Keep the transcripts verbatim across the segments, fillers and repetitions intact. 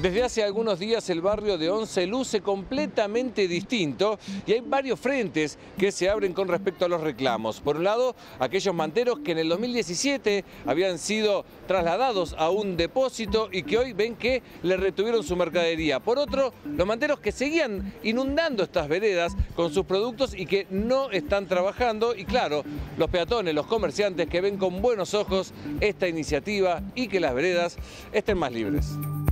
Desde hace algunos días el barrio de Once luce completamente distinto y hay varios frentes que se abren con respecto a los reclamos. Por un lado, aquellos manteros que en el dos mil diecisiete habían sido trasladados a un depósito y que hoy ven que le retuvieron su mercadería. Por otro, los manteros que seguían inundando estas veredas con sus productos y que no están trabajando. Y claro, los peatones, los comerciantes que ven con buenos ojos esta iniciativa y que las veredas estén más libres.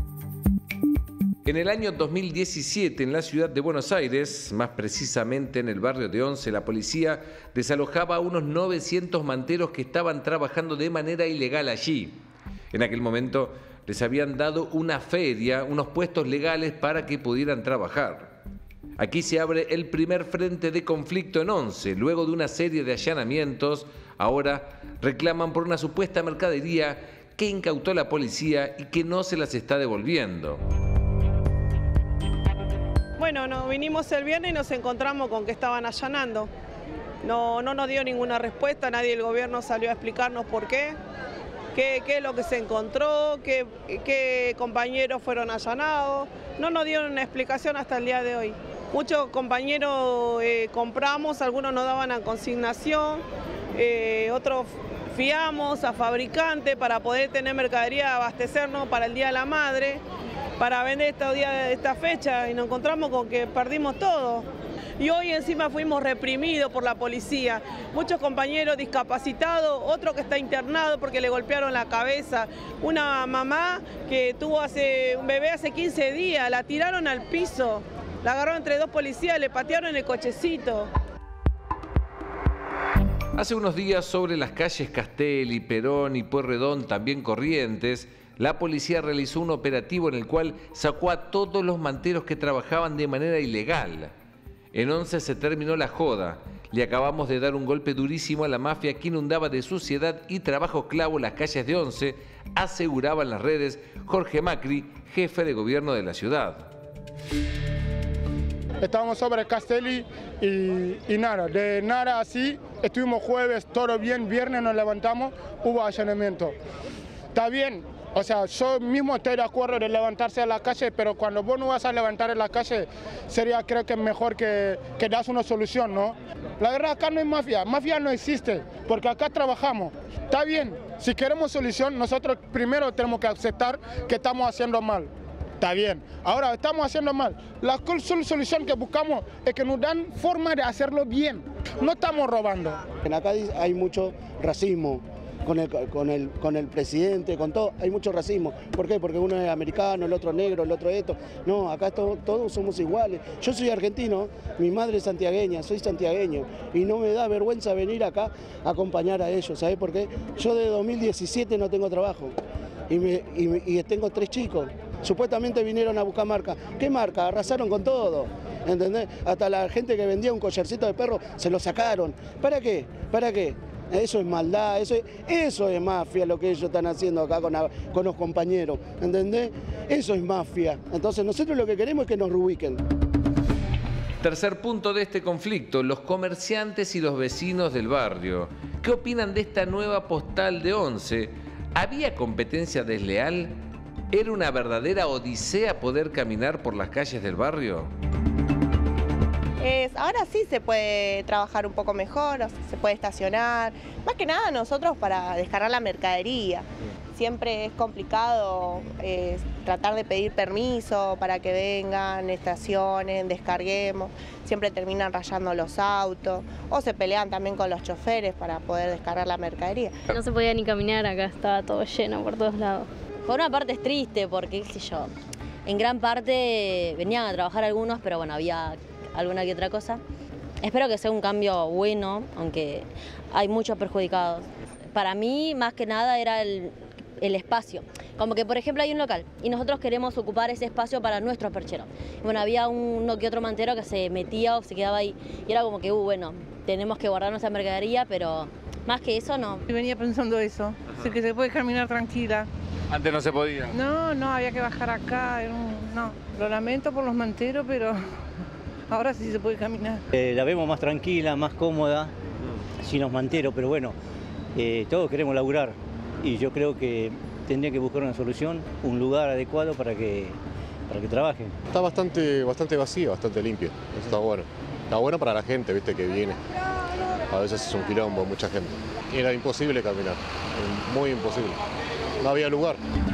En el año dos mil diecisiete, en la ciudad de Buenos Aires, más precisamente en el barrio de Once, la policía desalojaba a unos novecientos manteros que estaban trabajando de manera ilegal allí. En aquel momento les habían dado una feria, unos puestos legales para que pudieran trabajar. Aquí se abre el primer frente de conflicto en Once. Luego de una serie de allanamientos, ahora reclaman por una supuesta mercadería que incautó la policía y que no se las está devolviendo. Bueno, nos vinimos el viernes y nos encontramos con que estaban allanando. No, no nos dio ninguna respuesta, nadie del gobierno salió a explicarnos por qué, qué, qué es lo que se encontró, qué, qué compañeros fueron allanados. No nos dieron una explicación hasta el día de hoy. Muchos compañeros eh, compramos, algunos nos daban a consignación, eh, otros fiamos a fabricantes para poder tener mercadería, abastecernos para el Día de la Madre, para vender estos días de esta fecha, y nos encontramos con que perdimos todo. Y hoy encima fuimos reprimidos por la policía. Muchos compañeros discapacitados, otro que está internado porque le golpearon la cabeza. Una mamá que tuvo hace, un bebé hace quince días, la tiraron al piso, la agarraron entre dos policías, le patearon el cochecito. Hace unos días, sobre las calles Castelli, Perón y Pueyrredón, también Corrientes, la policía realizó un operativo en el cual sacó a todos los manteros que trabajaban de manera ilegal. En Once se terminó la joda. Le acabamos de dar un golpe durísimo a la mafia que inundaba de suciedad y trabajo esclavo las calles de Once, aseguraban las redes Jorge Macri, jefe de gobierno de la ciudad. Estábamos sobre Castelli y, y nada, de nada así, estuvimos jueves, todo bien, viernes nos levantamos, hubo allanamiento. Está bien. O sea, yo mismo estoy de acuerdo de levantarse a la calle, pero cuando vos no vas a levantar en la calle, sería, creo que mejor que, que das una solución, ¿no? La verdad, acá no hay mafia, mafia no existe, porque acá trabajamos. Está bien, si queremos solución, nosotros primero tenemos que aceptar que estamos haciendo mal. Está bien, ahora estamos haciendo mal. La solución que buscamos es que nos dan forma de hacerlo bien, no estamos robando. Acá hay mucho racismo. Con el, con, el, con el presidente, con todo, hay mucho racismo. ¿Por qué? Porque uno es americano, el otro negro, el otro esto. No, acá to, todos somos iguales. Yo soy argentino, mi madre es santiagueña, soy santiagueño. Y no me da vergüenza venir acá a acompañar a ellos, ¿sabés por qué? Yo de dos mil diecisiete no tengo trabajo y, me, y, y tengo tres chicos. Supuestamente vinieron a buscar marca. ¿Qué marca? Arrasaron con todo, ¿entendés? Hasta la gente que vendía un collarcito de perro se lo sacaron. ¿Para qué? ¿Para qué? Eso es maldad, eso es, eso es mafia lo que ellos están haciendo acá con, con los compañeros, ¿entendés? Eso es mafia. Entonces nosotros lo que queremos es que nos reubiquen. Tercer punto de este conflicto, los comerciantes y los vecinos del barrio. ¿Qué opinan de esta nueva postal de Once? ¿Había competencia desleal? ¿Era una verdadera odisea poder caminar por las calles del barrio? Es, ahora sí se puede trabajar un poco mejor, se puede estacionar, más que nada nosotros para descargar la mercadería. Siempre es complicado eh, tratar de pedir permiso para que vengan, estacionen, descarguemos, siempre terminan rayando los autos o se pelean también con los choferes para poder descargar la mercadería. No se podía ni caminar acá, estaba todo lleno por todos lados. Por una parte es triste porque, qué sé yo, en gran parte venían a trabajar algunos, pero bueno, había alguna que otra cosa. Espero que sea un cambio bueno, aunque hay muchos perjudicados. Para mí, más que nada, era el, el espacio. Como que, por ejemplo, hay un local y nosotros queremos ocupar ese espacio para nuestros percheros. Bueno, había uno que otro mantero que se metía o se quedaba ahí y era como que, uh, bueno, tenemos que guardar nuestra mercadería, pero más que eso, no. Venía pensando eso, así que se puede caminar tranquila. Antes no se podía. No, no, había que bajar acá, no. Lo lamento por los manteros, pero ahora sí se puede caminar. Eh, la vemos más tranquila, más cómoda, sin los manteros, pero bueno, eh, todos queremos laburar y yo creo que tendría que buscar una solución, un lugar adecuado para que para que trabajen. Está bastante, bastante vacío, bastante limpio, eso está bueno. Está bueno para la gente, viste, que viene. A veces es un quilombo, mucha gente. Era imposible caminar, muy imposible. No había lugar.